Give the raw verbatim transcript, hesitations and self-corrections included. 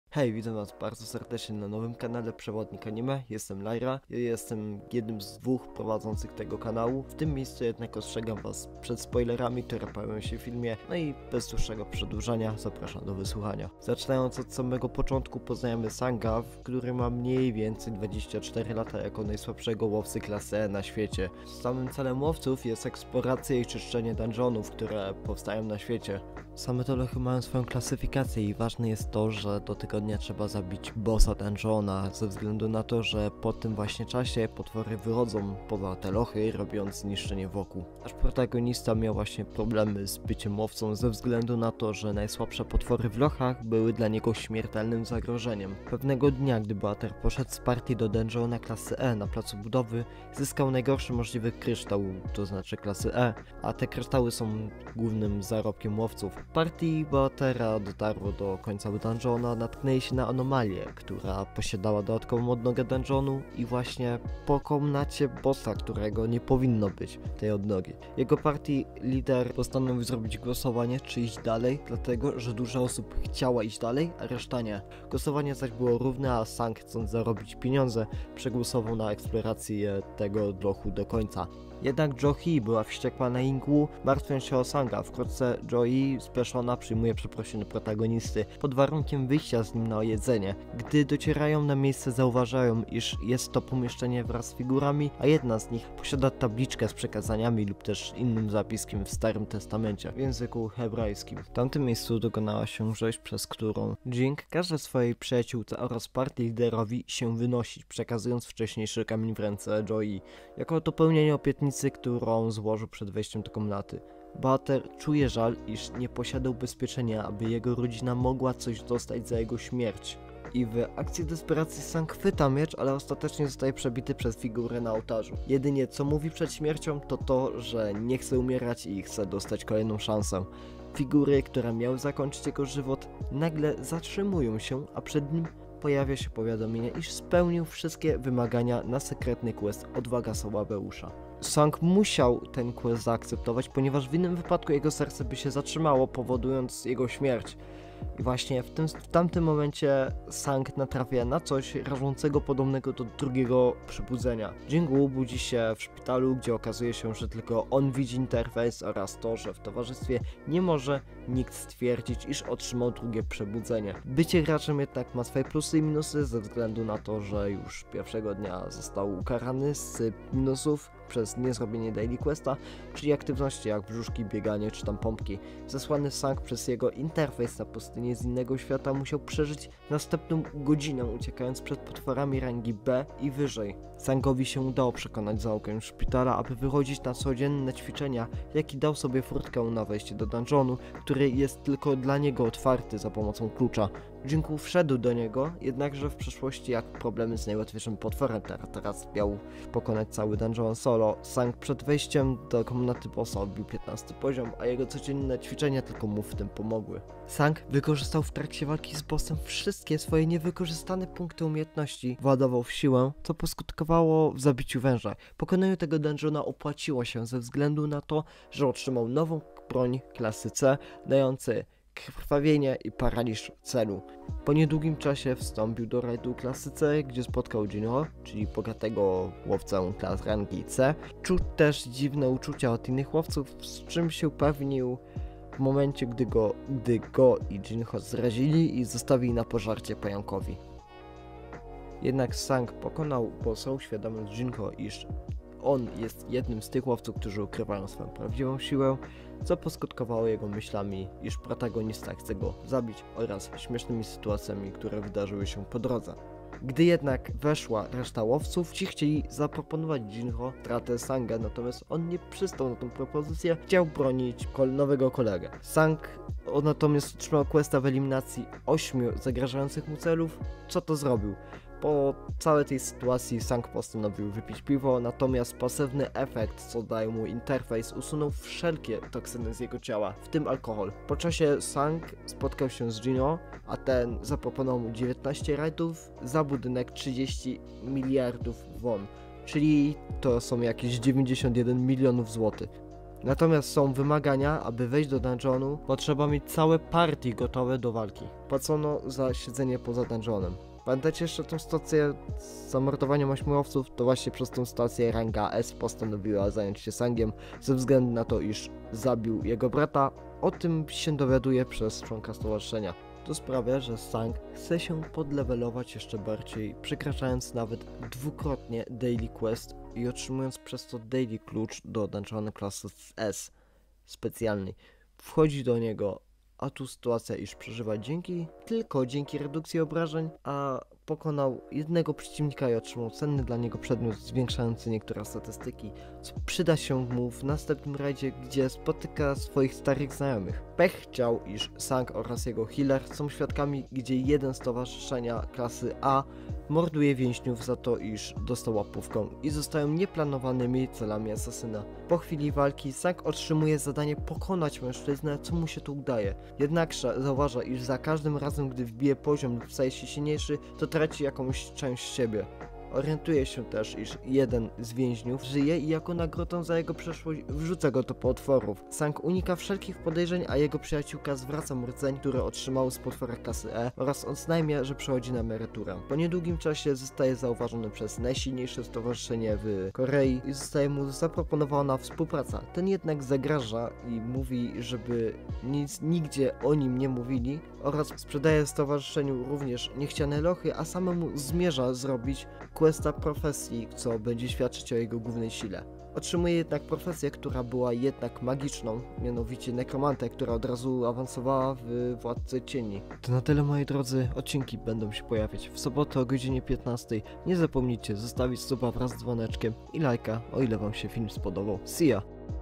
Hej, witam was bardzo serdecznie na nowym kanale Przewodnik Anime. Jestem Lyra, ja jestem jednym z dwóch prowadzących tego kanału. W tym miejscu jednak ostrzegam was przed spoilerami, które pojawią się w filmie, no i bez dłuższego przedłużania zapraszam do wysłuchania. Zaczynając od samego początku poznajemy Sanga, który ma mniej więcej dwadzieścia cztery lata jako najsłabszego łowcy klasy E na świecie. Samym celem łowców jest eksploracja i czyszczenie dungeonów, które powstają na świecie. Same te lochy mają swoją klasyfikację i ważne jest to, że do tego dnia trzeba zabić bossa dungeona, ze względu na to, że po tym właśnie czasie potwory wychodzą poza te lochy, robiąc niszczenie wokół. Nasz protagonista miał właśnie problemy z byciem łowcą ze względu na to, że najsłabsze potwory w lochach były dla niego śmiertelnym zagrożeniem. Pewnego dnia, gdy bohater poszedł z partii do dungeona klasy E na placu budowy, zyskał najgorszy możliwy kryształ, to znaczy klasy E, a te kryształy są głównym zarobkiem łowców. W partii bohatera dotarło do końca dungeona, natknęli się na anomalię, która posiadała dodatkową odnogę dungeonu i właśnie po komnacie bossa, którego nie powinno być tej odnogi. Jego partii lider postanowił zrobić głosowanie, czy iść dalej, dlatego że dużo osób chciała iść dalej, a reszta nie. Głosowanie zaś było równe, a Sang, chcąc zarobić pieniądze, przegłosował na eksplorację tego lochu do końca. Jednak Jo-hee była wściekła na Ingwu, martwiąc się o Sanga. Wkrótce Jo-hee spieszona przyjmuje przeprosiny protagonisty pod warunkiem wyjścia z nim na jedzenie. Gdy docierają na miejsce, zauważają, iż jest to pomieszczenie wraz z figurami, a jedna z nich posiada tabliczkę z przekazaniami lub też innym zapiskiem w Starym Testamencie w języku hebrajskim. W tamtym miejscu dokonała się rzeź, przez którą Jing każe swojej przyjaciółce oraz partii liderowi się wynosić, przekazując wcześniejszy kamień w ręce Jo-hee. Jako dopełnienie obietnicy, którą złożył przed wejściem do komnaty. Bohater czuje żal, iż nie posiadał ubezpieczenia, aby jego rodzina mogła coś dostać za jego śmierć. I w akcji desperacji Sang chwyta miecz, ale ostatecznie zostaje przebity przez figurę na ołtarzu. Jedynie co mówi przed śmiercią, to to, że nie chce umierać i chce dostać kolejną szansę. Figury, które miały zakończyć jego żywot, nagle zatrzymują się, a przed nim pojawia się powiadomienie, iż spełnił wszystkie wymagania na sekretny quest Odwaga Sołabeusza. Sang musiał ten quest zaakceptować, ponieważ w innym wypadku jego serce by się zatrzymało, powodując jego śmierć. I właśnie w, tym, w tamtym momencie Sang natrafia na coś rażącego podobnego do drugiego przebudzenia. Jingu budzi się w szpitalu, gdzie okazuje się, że tylko on widzi interfejs oraz to, że w towarzystwie nie może nikt stwierdzić, iż otrzymał drugie przebudzenie. Bycie graczem jednak ma swoje plusy i minusy ze względu na to, że już pierwszego dnia został ukarany z minusów przez niezrobienie daily questa, czyli aktywności jak brzuszki, bieganie czy tam pompki. Zesłany Sang przez jego interfejs na pustynię z innego świata musiał przeżyć następną godzinę, uciekając przed potworami rangi B i wyżej. Sangowi się udało przekonać załogę szpitala, aby wychodzić na codzienne ćwiczenia, jak i dał sobie furtkę na wejście do dungeonu, który jest tylko dla niego otwarty za pomocą klucza. Jingu wszedł do niego, jednakże w przeszłości jak problemy z najłatwiejszym potworem, teraz miał pokonać cały dungeon solo. Sang przed wejściem do komnaty bossa odbił piętnasty poziom, a jego codzienne ćwiczenia tylko mu w tym pomogły. Sang wykorzystał w trakcie walki z bossem wszystkie swoje niewykorzystane punkty umiejętności, władował w siłę, co poskutkowało w zabiciu węża. Pokonanie tego dungeona opłaciło się ze względu na to, że otrzymał nową broń klasy C, dający krwawienie i paraliż celu. Po niedługim czasie wstąpił do rajdu klasy C, gdzie spotkał Jinho, czyli bogatego łowcę klas rangi C. Czuł też dziwne uczucia od innych łowców, z czym się upewnił w momencie, gdy go, gdy go i Jinho zrazili i zostawili na pożarcie pająkowi. Jednak Sang pokonał bossa, uświadamiając Jinho, iż on jest jednym z tych łowców, którzy ukrywają swoją prawdziwą siłę, co poskutkowało jego myślami, iż protagonista chce go zabić oraz śmiesznymi sytuacjami, które wydarzyły się po drodze. Gdy jednak weszła reszta łowców, ci chcieli zaproponować Jinho stratę Sanga, natomiast on nie przystał na tą propozycję, chciał bronić kol nowego kolegę. Sang on natomiast otrzymał questa w eliminacji ośmiu zagrażających mu celów. Co to zrobił? Po całej tej sytuacji Sang postanowił wypić piwo, natomiast pasywny efekt, co daje mu interfejs, usunął wszelkie toksyny z jego ciała, w tym alkohol. Po czasie Sang spotkał się z Jinho, a ten zaproponował mu dziewiętnaście rajdów za budynek trzydzieści miliardów won, czyli to są jakieś dziewięćdziesiąt jeden milionów złotych. Natomiast są wymagania, aby wejść do dungeonu, potrzeba mieć całe partie gotowe do walki. Płacono za siedzenie poza dungeonem. Pamiętacie jeszcze tę stację z zamordowaniem ośmiowców? To właśnie przez tę stację ranga S postanowiła zająć się Sangiem, ze względu na to, iż zabił jego brata. O tym się dowiaduje przez członka stowarzyszenia. To sprawia, że Sang chce się podlevelować jeszcze bardziej, przekraczając nawet dwukrotnie Daily Quest i otrzymując przez to Daily Klucz do dungeonu klasy S specjalnej. Wchodzi do niego, a tu sytuacja, iż przeżywa dzięki, tylko dzięki redukcji obrażeń, a pokonał jednego przeciwnika i otrzymał cenny dla niego przedmiot zwiększający niektóre statystyki, co przyda się mu w następnym rajdzie, gdzie spotyka swoich starych znajomych. Pech chciał, iż Sang oraz jego healer są świadkami, gdzie jeden z towarzyszenia klasy A morduje więźniów za to, iż dostał łapówką i zostają nieplanowanymi celami asasyna. Po chwili walki Sang otrzymuje zadanie pokonać mężczyznę, co mu się tu udaje. Jednakże zauważa, iż za każdym razem, gdy wbije poziom lub staje się silniejszy, to traci jakąś część siebie. Orientuje się też, iż jeden z więźniów żyje i jako nagrodę za jego przeszłość wrzuca go do potworów. Sang unika wszelkich podejrzeń, a jego przyjaciółka zwraca mu rdzeń, który otrzymał z potwora klasy E oraz oznajmia, że przechodzi na emeryturę. Po niedługim czasie zostaje zauważony przez najsilniejsze stowarzyszenie w Korei i zostaje mu zaproponowana współpraca. Ten jednak zagraża i mówi, żeby nic nigdzie o nim nie mówili, oraz sprzedaje stowarzyszeniu również niechciane lochy, a samemu zmierza zrobić questa profesji, co będzie świadczyć o jego głównej sile. Otrzymuje jednak profesję, która była jednak magiczną, mianowicie nekromantę, która od razu awansowała w Władcę Cieni. To na tyle, moi drodzy, odcinki będą się pojawiać w sobotę o godzinie piętnastej. Nie zapomnijcie zostawić suba wraz z dzwoneczkiem i lajka, o ile wam się film spodobał. See ya!